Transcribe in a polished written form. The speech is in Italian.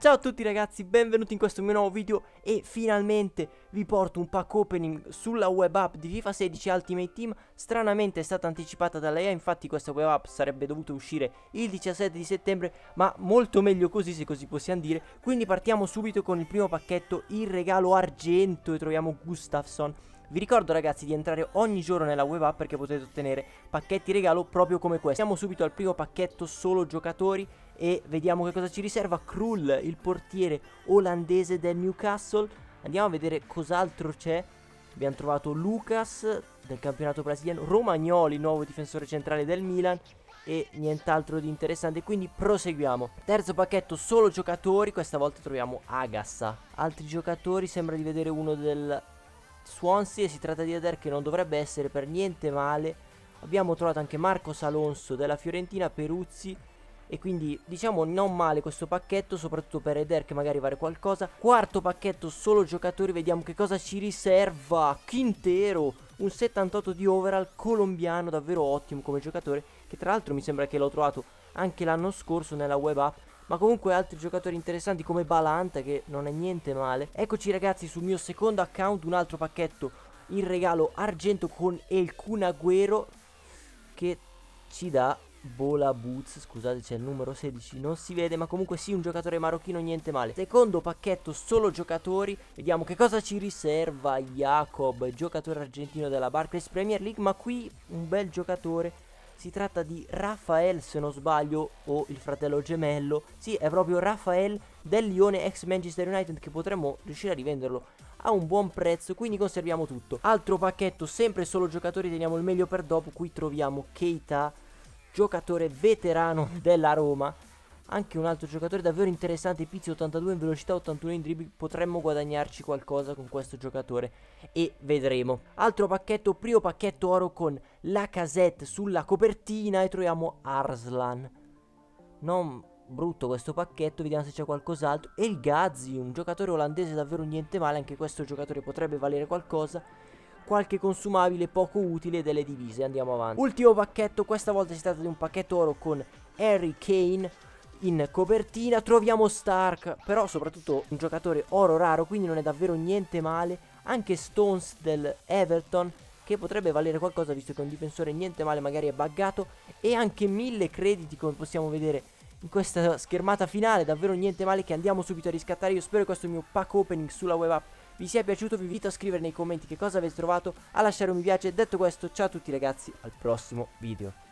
Ciao a tutti ragazzi, benvenuti in questo mio nuovo video e finalmente vi porto un pack opening sulla web app di FIFA 16 Ultimate Team. Stranamente è stata anticipata dalla EA, infatti questa web app sarebbe dovuta uscire il 17 di settembre, ma molto meglio così, se così possiamo dire. Quindi partiamo subito con il primo pacchetto, il regalo argento, e troviamo Gustafsson. Vi ricordo ragazzi di entrare ogni giorno nella web app perché potete ottenere pacchetti regalo proprio come questo. Andiamo subito al primo pacchetto solo giocatori e vediamo che cosa ci riserva. Krul, il portiere olandese del Newcastle. Andiamo a vedere cos'altro c'è. Abbiamo trovato Lucas del campionato brasiliano, Romagnoli, nuovo difensore centrale del Milan, e nient'altro di interessante, quindi proseguiamo. Terzo pacchetto solo giocatori, questa volta troviamo Agassa. Altri giocatori, sembra di vedere uno del Swansea e si tratta di Eder, che non dovrebbe essere per niente male. Abbiamo trovato anche Marcos Alonso della Fiorentina, Peruzzi, e quindi diciamo non male questo pacchetto, soprattutto per Eder che magari vale qualcosa. Quarto pacchetto solo giocatori, vediamo che cosa ci riserva. Quintero, un 78 di overall, colombiano, davvero ottimo come giocatore, che tra l'altro mi sembra che l'ho trovato anche l'anno scorso nella web app. Ma comunque altri giocatori interessanti come Balanta, che non è niente male. Eccoci ragazzi sul mio secondo account, un altro pacchetto in regalo argento con El Kun Agüero, che ci dà Bola Boots. Scusate, c'è il numero 16, non si vede, ma comunque sì, un giocatore marocchino, niente male. Secondo pacchetto solo giocatori, vediamo che cosa ci riserva Jacob, giocatore argentino della Barclays Premier League, ma qui un bel giocatore. Si tratta di Rafael, se non sbaglio, o il fratello gemello. Sì, è proprio Rafael del Lione, ex Manchester United, che potremmo riuscire a rivenderlo a un buon prezzo, quindi conserviamo tutto. Altro pacchetto, sempre solo giocatori, teniamo il meglio per dopo. Qui troviamo Keita, giocatore veterano della Roma. Anche un altro giocatore davvero interessante, Pizzi 82 in velocità, 81 in dribbling. Potremmo guadagnarci qualcosa con questo giocatore e vedremo. Altro pacchetto, primo pacchetto oro con Lacazette sulla copertina, e troviamo Arslan. Non brutto questo pacchetto, vediamo se c'è qualcos'altro. E il Gazzi, un giocatore olandese davvero niente male, anche questo giocatore potrebbe valere qualcosa. Qualche consumabile poco utile delle divise, andiamo avanti. Ultimo pacchetto, questa volta si tratta di un pacchetto oro con Harry Kane in copertina. Troviamo Stark, però soprattutto un giocatore oro raro, quindi non è davvero niente male. Anche Stones del Everton, che potrebbe valere qualcosa visto che è un difensore niente male, magari è buggato. E anche 1000 crediti, come possiamo vedere in questa schermata finale, davvero niente male, che andiamo subito a riscattare. Io spero che questo mio pack opening sulla web app vi sia piaciuto. Vi invito a scrivere nei commenti che cosa avete trovato, a lasciare un mi piace. Detto questo, ciao a tutti ragazzi, al prossimo video.